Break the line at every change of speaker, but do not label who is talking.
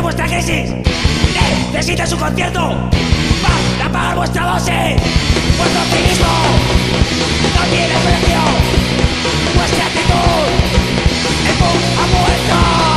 vuestra crisis. Necesita su concierto para pagar vuestra dosis. Vuestro optimismo no tiene precio. Vuestra actitud, el punk ha muerto.